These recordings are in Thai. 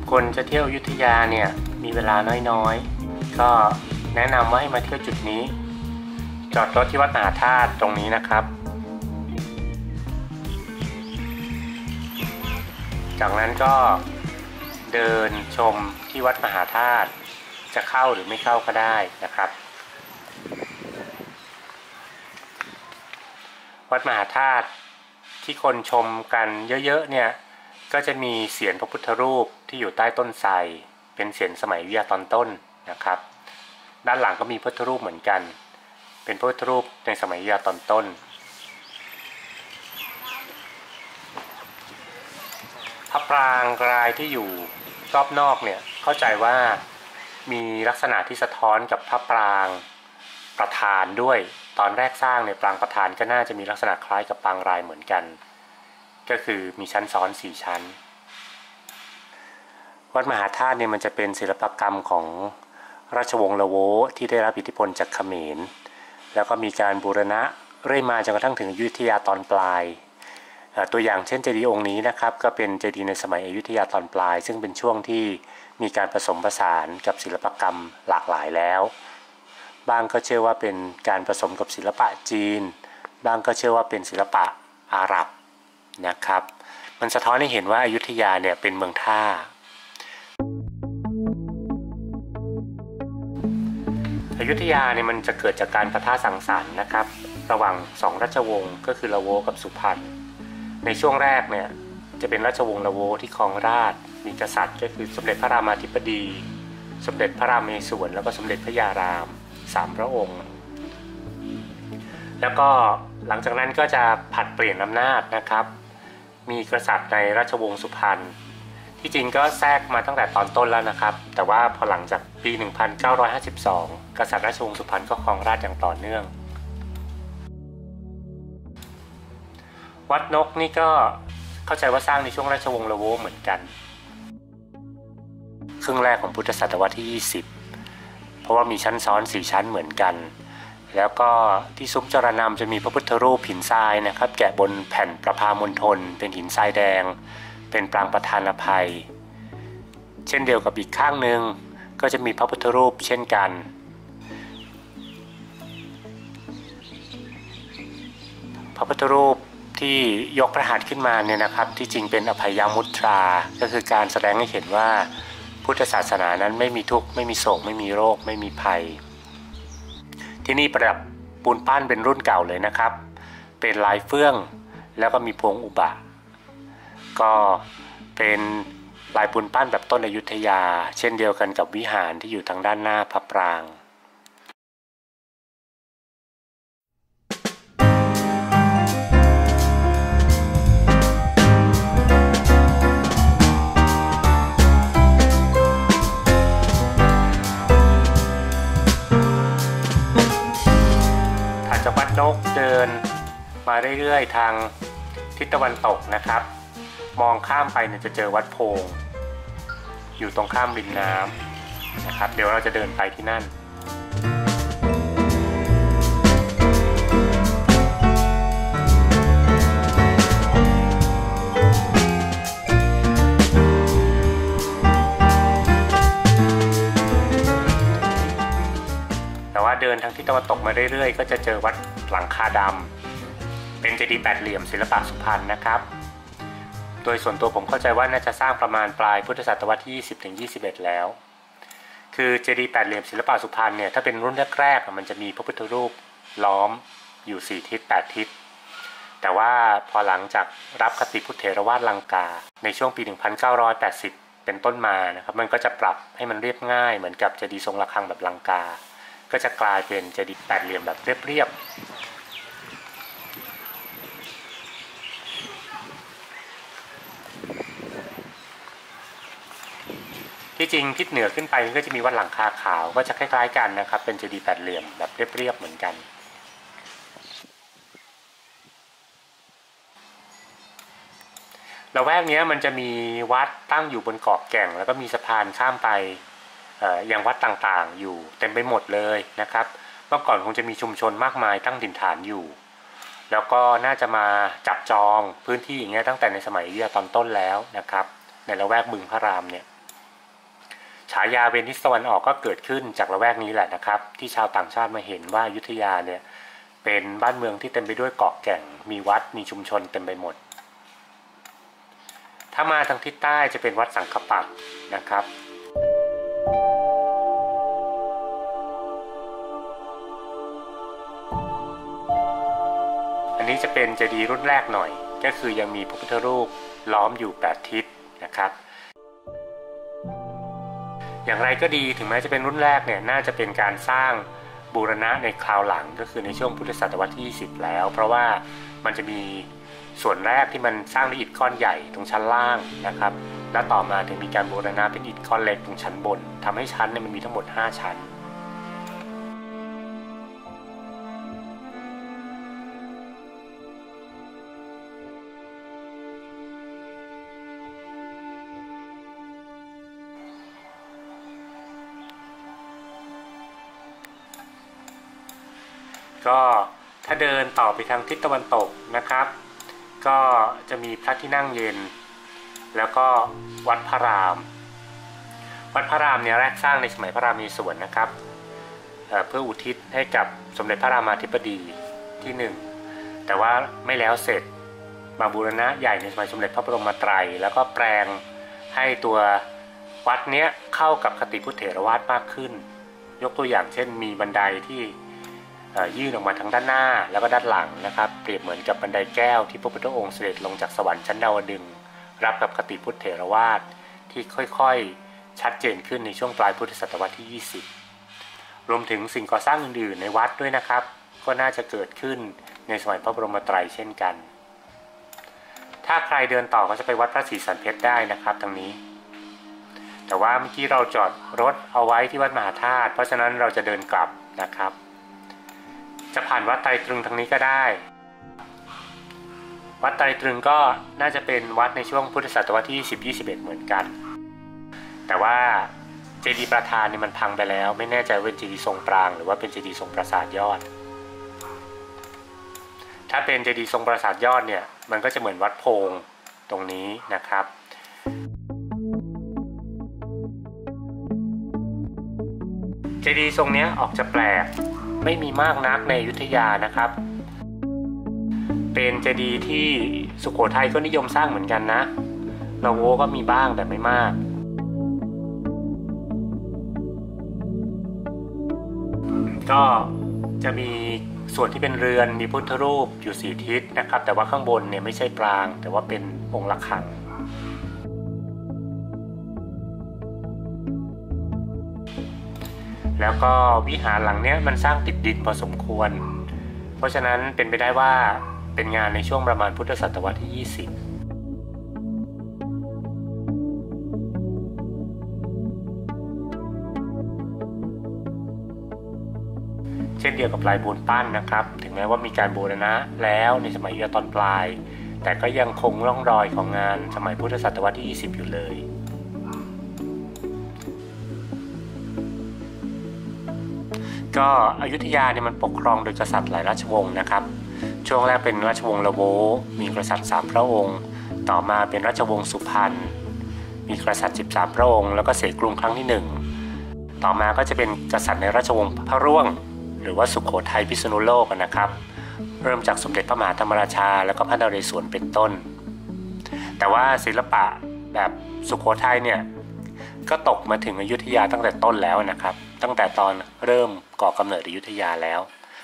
คนจะเที่ยวอยุธยาเนี่ยมีเวลาน้อยๆก็แนะนำว่าให้มาเที่ยวจุดนี้จอดรถที่วัดมหาธาตุตรงนี้นะครับจากนั้นก็เดินชมที่วัดมหาธาตุจะเข้าหรือไม่เข้าก็ได้นะครับวัดมหาธาตุที่คนชมกันเยอะๆเนี่ยก็จะมีเสียนพระพุทธรูปที่อยู่ใต้ต้นไทรเป็นเสียนสมัยอยุธยาตอนต้นนะครับด้านหลังก็มีพระพุทธรูปเหมือนกันเป็นพระพุทธรูปในสมัยอยุธยาตอนต้นพระปรางรายที่อยู่รอบนอกเนี่ยเข้าใจว่ามีลักษณะที่สะท้อนกับพระปรางประธานด้วยตอนแรกสร้างเนี่ยปรางประธานก็น่าจะมีลักษณะคล้ายกับปรางรายเหมือนกันก็คือมีชั้นซ้อน4ชั้นวัดมหาธาตุเนี่ยมันจะเป็นศิลปกรรมของราชวงศ์ละโวที่ได้รับอิทธิพลจากเขมรแล้วก็มีการบูรณะเรื่อยมาจนกระทั่งถึงอยุธยาตอนปลายตัวอย่างเช่นเจดีย์องค์นี้นะครับก็เป็นเจดีย์ในสมัยอยุธยาตอนปลายซึ่งเป็นช่วงที่มีการผสมผสานกับศิลปกรรมหลากหลายแล้วบางก็เชื่อว่าเป็นการผสมกับศิลปะจีนบางก็เชื่อว่าเป็นศิลปะอาหรับนะครับมันสะท้อนให้เห็นว่าอยุธยาเนี่ยเป็นเมืองท่าอยุธยาเนี่ยมันจะเกิดจากการปะทะสังสรรค์นะครับระหว่าง2ราชวงศ์ก็คือละโวกับสุพรรณในช่วงแรกเนี่ยจะเป็นราชวงศ์ละโวที่ครองราชย์มีกษัตริย์ก็คือสมเด็จพระรามาธิบดีสมเด็จพระรามเมศวรแล้วก็สมเด็จพระยาราม3พระองค์แล้วก็หลังจากนั้นก็จะผัดเปลี่ยนอำนาจนะครับมีกษัตริย์ในราชวงศ์สุพรรณที่จริงก็แทรกมาตั้งแต่ตอนต้นแล้วนะครับแต่ว่าพอหลังจากปี 1952 กษัตริย์ราชวงศ์สุพรรณก็ครองราชย์อย่างต่อเนื่องวัดนกนี่ก็เข้าใจว่าสร้างในช่วงราชวงศ์ละโวเหมือนกันครึ่งแรกของพุทธศตวรรษที่ 20เพราะว่ามีชั้นซ้อน4ชั้นเหมือนกันแล้วก็ที่ซุ้มจรณำจะมีพระพุทธรูปหินทรายนะครับแกะบนแผ่นประภามณฑลเป็นหินทรายแดงเป็นปรางประธานอภัยเช่นเดียวกับอีกข้างหนึ่งก็จะมีพระพุทธรูปเช่นกันพระพุทธรูปที่ยกพระหัตถ์ขึ้นมาเนี่ยนะครับที่จริงเป็นอภัยมุตราก็คือการแสดงให้เห็นว่าพุทธศาสนานั้นไม่มีทุกข์ไม่มีโศกไม่มีโรคไม่มีภัยที่นี่ประดับปูนปั้นเป็นรุ่นเก่าเลยนะครับเป็นลายเฟื่องแล้วก็มีพวงอุบะก็เป็นลายปูนปั้นแบบต้นอยุธยาเช่นเดียวกันกับวิหารที่อยู่ทางด้านหน้าพระปรางจากวัดนกเดินมาเรื่อยๆทางทิศตะวันตกนะครับมองข้ามไปเนี่ยจะเจอวัดโพงอยู่ตรงข้ามริมน้ำนะครับเดี๋ยวเราจะเดินไปที่นั่นแต่ว่าเดินทางทิศตะวันตกมาเรื่อยๆก็จะเจอวัดหลังคาดำเป็นเจดีย์แปดเหลี่ยมศิลปะสุพรรณนะครับโดยส่วนตัวผมเข้าใจว่าน่าจะสร้างประมาณปลายพุทธศตวรรษที่ 20-21 แล้วคือเจดีย์แปดเหลี่ยมศิลปะสุพรรณเนี่ยถ้าเป็นรุ่นแรกๆมันจะมีพระพุทธรูปล้อมอยู่4ทิศ8ทิศแต่ว่าพอหลังจากรับคติพุทธเถรวาทลังกาในช่วงปี 1980 เป็นต้นมานะครับมันก็จะปรับให้มันเรียบง่ายเหมือนกับเจดีย์ทรงระฆังแบบลังกาก็จะกลายเป็นเจดีย์แปดเหลี่ยมแบบเรียบที่จริงทิศเหนือขึ้นไปก็จะมีวัดหลังคาขาวก็จะคล้ายๆกันนะครับเป็นเจดีย์แปดเหลี่ยมแบบเรียบๆเหมือนกันละแวกนี้มันจะมีวัดตั้งอยู่บนเกาะแก่งแล้วก็มีสะพานข้ามไปยังวัดต่างๆอยู่เต็มไปหมดเลยนะครับเมื่อก่อนคงจะมีชุมชนมากมายตั้งถิ่นฐานอยู่แล้วก็น่าจะมาจับจองพื้นที่อย่างเงี้ยตั้งแต่ในสมัยอยุธยาตอนต้นแล้วนะครับในละแวกบึงพระรามเนี่ยฉายาเวนิสตะวันออกก็เกิดขึ้นจากละแวกนี้แหละนะครับที่ชาวต่างชาติมาเห็นว่าอยุธยาเนี่ยเป็นบ้านเมืองที่เต็มไปด้วยเกาะแก่งมีวัดมีชุมชนเต็มไปหมดถ้ามาทางทิศใต้จะเป็นวัดสังฆปัตนะครับอันนี้จะเป็นเจดีย์รุ่นแรกหน่อยก็คือยังมีพระพุทธรูปล้อมอยู่8ทิศนะครับอย่างไรก็ดีถึงแม้จะเป็นรุ่นแรกเนี่ยน่าจะเป็นการสร้างบูรณะในคราวหลังก็คือในช่วงพุทธศตวรรษที่20แล้วเพราะว่ามันจะมีส่วนแรกที่มันสร้างด้วยอิฐก้อนใหญ่ตรงชั้นล่างนะครับและต่อมาถึงมีการบูรณะเป็นอิฐก้อนเล็กตรงชั้นบนทำให้ชั้นเนี่ยมันมีทั้งหมด5ชั้นก็ถ้าเดินต่อไปทางทิศตะวันตกนะครับก็จะมีพระที่นั่งเย็นแล้วก็วัดพระรามวัดพระรามเนี่ยแรกสร้างในสมัยพระรามีสวนนะครับเพื่ออุทิศให้กับสมเด็จพระรามาธิบดีที่1แต่ว่าไม่แล้วเสร็จมาบูรณะใหญ่ในสมัยสมเด็จพระบรมไตรแล้วก็แปลงให้ตัววัดเนี้ยเข้ากับคติพุทธเถรวาทมากขึ้นยกตัวอย่างเช่นมีบันไดที่ยื่นออกมาทั้งด้านหน้าแล้วก็ด้านหลังนะครับเปรียบเหมือนกับบันไดแก้วที่พระพุทธองค์เสด็จลงจากสวรรค์ชั้นดาวดึงส์รับกับคติพุทธเถรวาทที่ค่อยๆชัดเจนขึ้นในช่วงปลายพุทธศตวรรษที่20รวมถึงสิ่งก่อสร้างอื่นๆในวัดด้วยนะครับก็น่าจะเกิดขึ้นในสมัยพระบรมไตรเช่นกันถ้าใครเดินต่อก็จะไปวัดพระศรีสันเพชรได้นะครับทางนี้แต่ว่าเมื่อกี้เราจอดรถเอาไว้ที่วัดมหาธาตุเพราะฉะนั้นเราจะเดินกลับนะครับจะผ่านวัดไตรตรึงทางนี้ก็ได้วัดไตรตรึงก็น่าจะเป็นวัดในช่วงพุทธศตวรรษที่10-21เหมือนกันแต่ว่าเจดีย์ประธานเนี่ยมันพังไปแล้วไม่แน่ใจว่าเป็นเจดีย์ทรงปรางหรือว่าเป็นเจดีย์ทรงปราสาทยอดถ้าเป็นเจดีย์ทรงปราสาทยอดเนี่ยมันก็จะเหมือนวัดโพงตรงนี้นะครับเจดีย์ทรงนี้ออกจะแปลกไม่มีมากนักในอยุธยานะครับเป็นเจดีย์ที่สุโขทัยก็นิยมสร้างเหมือนกันนะละโวก็มีบ้างแต่ไม่มากก็จะมีส่วนที่เป็นเรือนมีพุทธรูปอยู่4ทิศนะครับแต่ว่าข้างบนเนี่ยไม่ใช่ปรางแต่ว่าเป็นองค์ระฆังแล้วก็วิหารหลังเนี้ยมันสร้างติดดินพอสมควรเพราะฉะนั้นเป็นไปได้ว่าเป็นงานในช่วงประมาณพุทธศตวรรษที่20เช่นเดียวกับลายปูนปั้นนะครับถึงแม้ว่ามีการบูรณะแล้วในสมัยอยุธยาตอนปลายแต่ก็ยังคงร่องรอยของงานสมัยพุทธศตวรรษที่20อยู่เลยก็อยุธยาเนี่ยมันปกครองโดยกษัตริย์หลายราชวงศ์นะครับช่วงแรกเป็นราชวงศ์ละโวมีกษัตริย์3พระองค์ต่อมาเป็นราชวงศ์สุพรรณมีกษัตริย์13พระองค์แล้วก็เสกกรุงครั้งที่1ต่อมาก็จะเป็นกษัตริย์ในราชวงศ์พระร่วงหรือว่าสุโขทัยพิษณุโลกนะครับเริ่มจากสมเด็จพระมหาธรรมราชาแล้วก็พระนเรศวรเป็นต้นแต่ว่าศิลปะแบบสุโขทัยเนี่ยก็ตกมาถึงอยุธยาตั้งแต่ต้นแล้วนะครับตั้งแต่ตอนเริ่มก่อกำเนิดอยุธยาแล้ว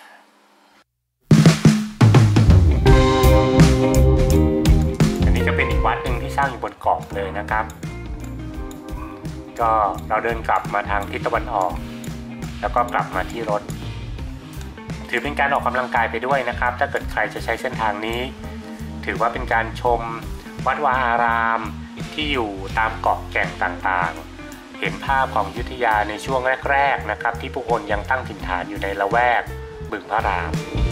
อันนี้ก็เป็นอีกวัดหนึ่งที่สร้างอยู่บนเกาะเลยนะครับก็เราเดินกลับมาทางทิศตะวันออกแล้วก็กลับมาที่รถถือเป็นการออกกำลังกายไปด้วยนะครับถ้าเกิดใครจะใช้เส้นทางนี้ถือว่าเป็นการชมวัดวาอารามที่อยู่ตามเกาะแก่งต่างๆเห็นภาพของอยุธยาในช่วงแรกๆนะครับที่ผู้คนยังตั้งถิ่นฐานอยู่ในละแวกบึงพระราม